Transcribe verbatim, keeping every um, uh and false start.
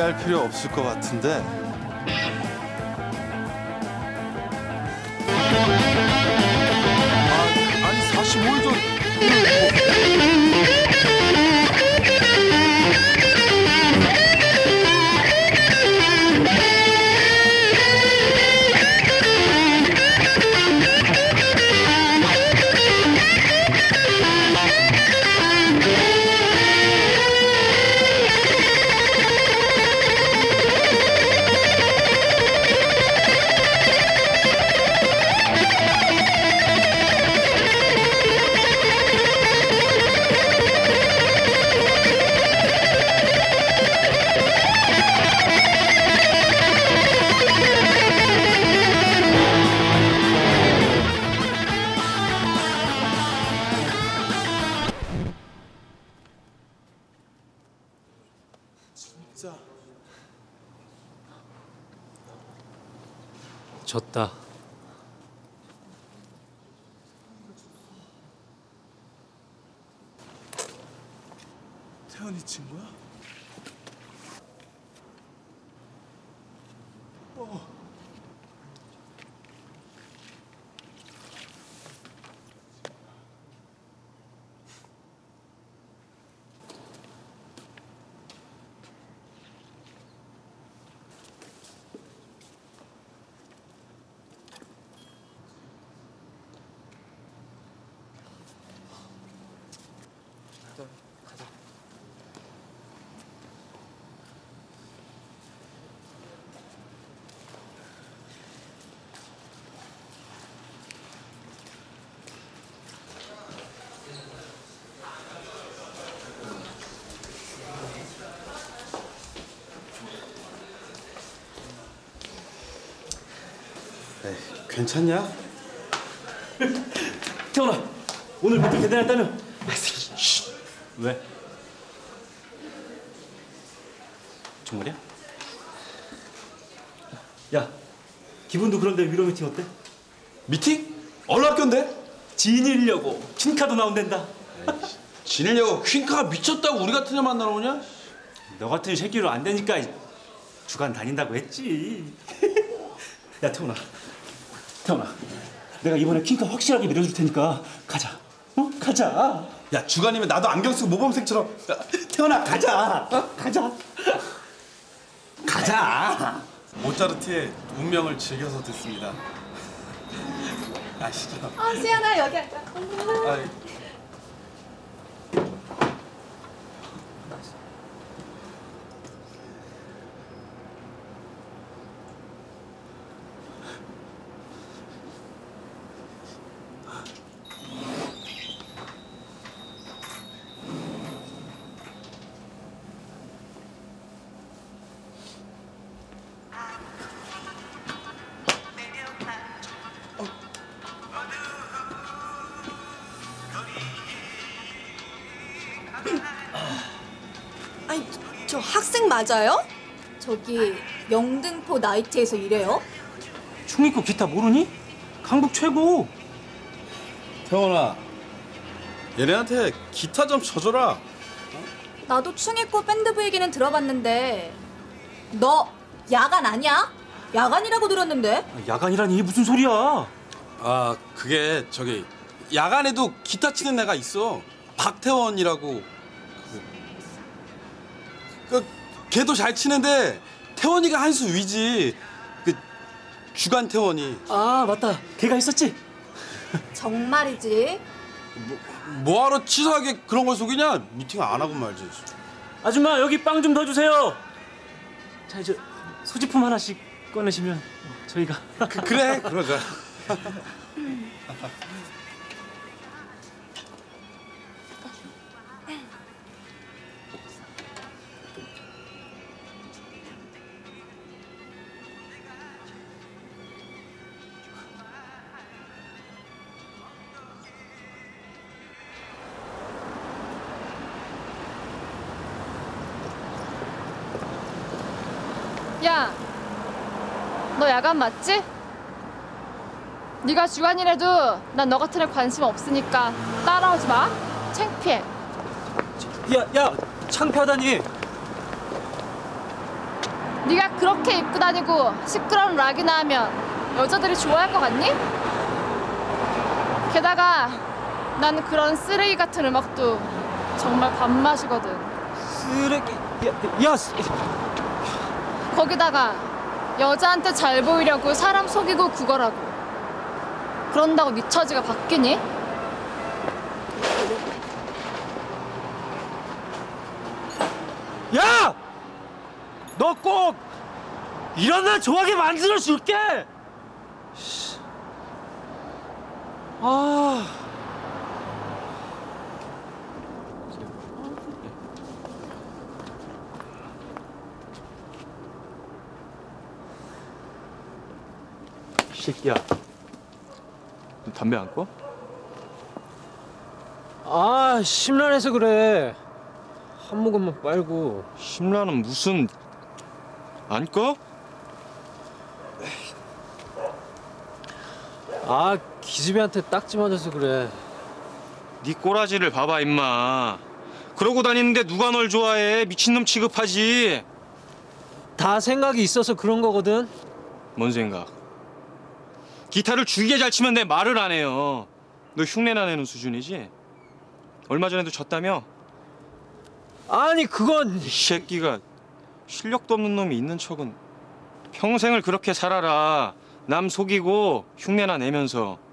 얘기할 필요 없을 것 같은데. 아, 아니 사십오 일 전. 진짜 졌다. 태연이 친구야? 어. 가자. 에이, 괜찮냐? 태원아, 오늘 미팅 대단했다며? 왜? 정말이야? 야, 기분도 그런데 위로 미팅 어때? 미팅? 어느 학교인데? 진일려고 퀸카도 나온댄다. 지내려고 퀸카가 미쳤다고 우리 같은 애 만나러 오냐? 너 같은 새끼로 안 되니까 주간 다닌다고 했지. 야, 태훈아, 태훈아, 내가 이번에 퀸카 확실하게 밀어줄 테니까 가자. 어? 가자. 야, 주간이면 나도 안경 쓰고 모범생처럼. 야, 태훈아, 가자. 어? 가자. 가자. 모차르트의 운명을 즐겨서 듣습니다. 아시죠? 어, 수연아 여기 앉아. 아, 아니 저 학생 맞아요? 저기 영등포 나이트에서 일해요? 충익고 기타 모르니? 강북 최고. 태원아, 얘네한테 기타 좀 쳐줘라. 나도 충익고 밴드부 얘기는 들어봤는데 너 야간 아니야? 야간이라고 들었는데. 야간이라니 이게 무슨 소리야? 아, 그게 저기 야간에도 기타 치는 애가 있어. 박태원이라고. 그, 걔도 잘 치는데 태원이가 한 수 위지. 그 주간 태원이. 아, 맞다. 걔가 있었지? 정말이지? 뭐, 뭐하러 치사하게 그런 걸 속이냐? 미팅 안 하고 말지. 아줌마, 여기 빵 좀 더 주세요. 자, 이제 소지품 하나씩 꺼내시면 저희가. 그, 그래, 그러자. 야, 너 야간 맞지? 네가 주간이라도 난 너 같은 애 관심 없으니까 따라오지 마. 창피해. 야, 야, 창피하다니. 네가 그렇게 입고 다니고 시끄러운 락이나 하면 여자들이 좋아할 것 같니? 게다가 나는 그런 쓰레기 같은 음악도 정말 밥맛이거든. 쓰레기. 야, 야. 쓰- 거기다가 여자한테 잘 보이려고 사람 속이고 구걸하고 그런다고 네 처지가 바뀌니? 야! 너 꼭 이런 날 좋아하게 만들어 줄게. 아. 이 새끼야, 너 담배 안 꺼? 아, 심란해서 그래. 한 모금만 빨고. 심란은 무슨 안 꺼? 아, 기집애한테 딱지 맞아서 그래. 네 꼬라지를 봐봐 임마. 그러고 다니는데 누가 널 좋아해? 미친놈 취급하지. 다 생각이 있어서 그런 거거든. 뭔 생각? 기타를 죽이게 잘 치면 내 말을 안 해요. 너 흉내나 내는 수준이지? 얼마 전에도 졌다며? 아니, 그건 이 새끼가 실력도 없는 놈이 있는 척은 평생을 그렇게 살아라. 남 속이고 흉내나 내면서.